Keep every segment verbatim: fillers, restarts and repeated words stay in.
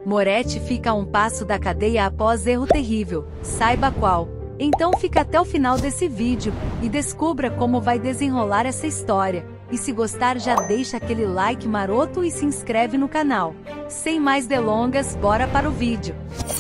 Moretti fica a um passo da cadeia após erro terrível, saiba qual. Então fica até o final desse vídeo, e descubra como vai desenrolar essa história. E se gostar já deixa aquele like maroto e se inscreve no canal. Sem mais delongas, bora para o vídeo.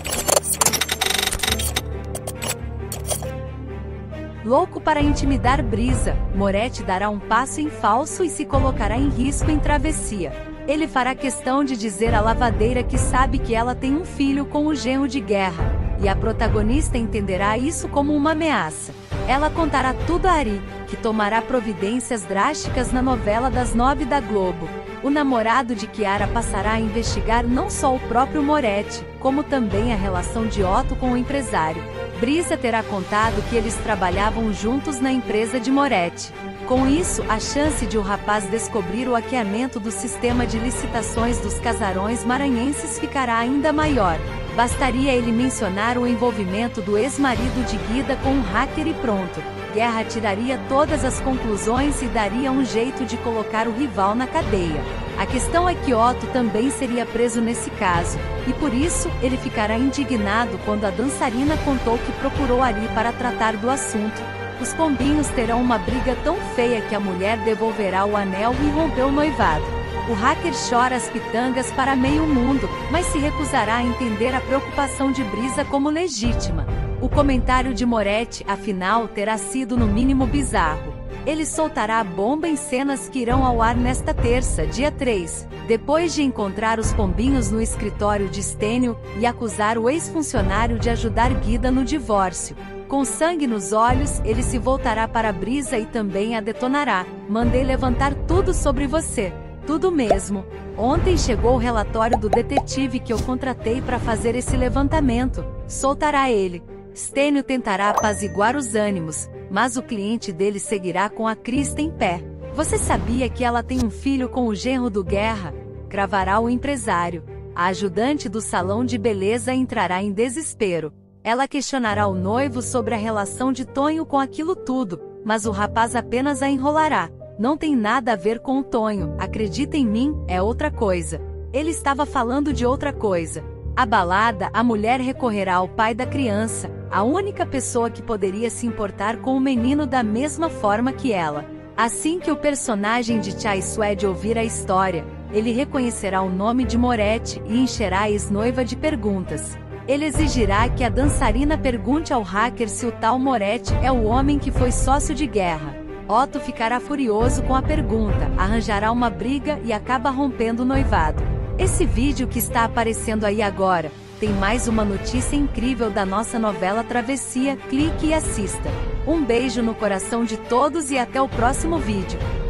Louco para intimidar Brisa, Moretti dará um passo em falso e se colocará em risco em travessia. Ele fará questão de dizer à lavadeira que sabe que ela tem um filho com o genro de guerra, e a protagonista entenderá isso como uma ameaça. Ela contará tudo a Ari, que tomará providências drásticas na novela das nove da Globo. O namorado de Chiara passará a investigar não só o próprio Moretti, como também a relação de Otto com o empresário. Brisa terá contado que eles trabalhavam juntos na empresa de Moretti. Com isso, a chance de o rapaz descobrir o hackeamento do sistema de licitações dos casarões maranhenses ficará ainda maior. Bastaria ele mencionar o envolvimento do ex-marido de Guida com um hacker e pronto. Guerra tiraria todas as conclusões e daria um jeito de colocar o rival na cadeia. A questão é que Otto também seria preso nesse caso, e por isso, ele ficará indignado quando a dançarina contou que procurou Ari para tratar do assunto. Os pombinhos terão uma briga tão feia que a mulher devolverá o anel e rompeu o noivado. O hacker chora as pitangas para meio mundo, mas se recusará a entender a preocupação de Brisa como legítima. O comentário de Moretti, afinal, terá sido no mínimo bizarro. Ele soltará a bomba em cenas que irão ao ar nesta terça, dia três, depois de encontrar os pombinhos no escritório de Stênio e acusar o ex-funcionário de ajudar Guida no divórcio. Com sangue nos olhos, ele se voltará para Brisa e também a detonará. Mandei levantar tudo sobre você. Tudo mesmo. Ontem chegou o relatório do detetive que eu contratei para fazer esse levantamento. Soltará ele. Stênio tentará apaziguar os ânimos, mas o cliente dele seguirá com a crista em pé. Você sabia que ela tem um filho com o genro do Guerra? Cravará o empresário. A ajudante do salão de beleza entrará em desespero. Ela questionará o noivo sobre a relação de Tonho com aquilo tudo, mas o rapaz apenas a enrolará. Não tem nada a ver com o Tonho, acredita em mim, é outra coisa. Ele estava falando de outra coisa. Abalada, a mulher recorrerá ao pai da criança, a única pessoa que poderia se importar com o menino da mesma forma que ela. Assim que o personagem de Chai Suede ouvir a história, ele reconhecerá o nome de Moretti e encherá a ex-noiva de perguntas. Ele exigirá que a dançarina pergunte ao hacker se o tal Moretti é o homem que foi sócio de guerra. Otto ficará furioso com a pergunta, arranjará uma briga e acaba rompendo o noivado. Esse vídeo que está aparecendo aí agora, tem mais uma notícia incrível da nossa novela Travessia, clique e assista. Um beijo no coração de todos e até o próximo vídeo.